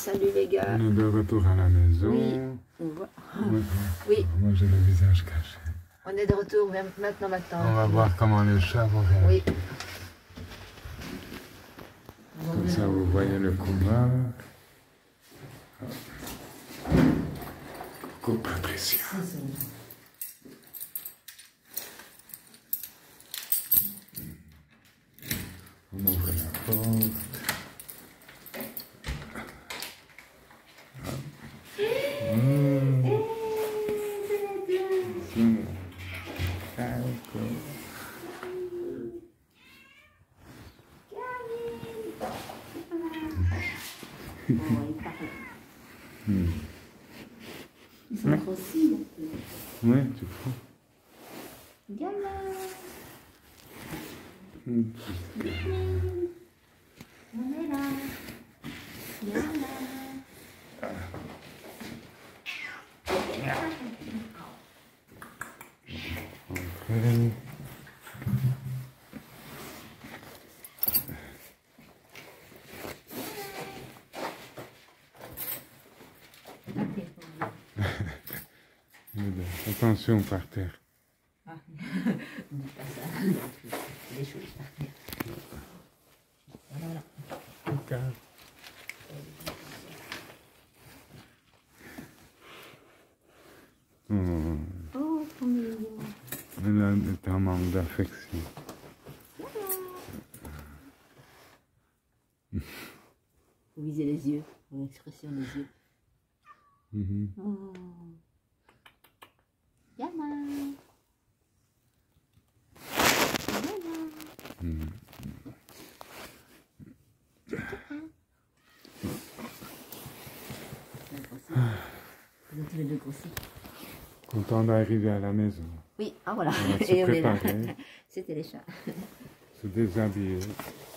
salut les gars. On est de retour à la maison. Oui, on voit. Ouais. Oui, Moi j'ai le visage caché. on est de retour maintenant. On va voir comment les chats vont réagir. Oui. Comme ça vous voyez le combat. Coucou Patricia. On ouvre la porte. Ils sont grossis. Oui, tu crois? Gamin. On est là. Gamin. Après. Attention par terre. Ah, dis pas ça. Des choses par terre. Voilà. Oh, ton mignon. Elle est en manque d'affection. Vous visez les yeux, l'expression des yeux. Oh. Gamin. Gamin. Vous êtes tous les deux grossis. Content d'arriver à la maison. Oui, ah voilà. On va se Et on est là. préparer, C'était les chats. se déshabiller.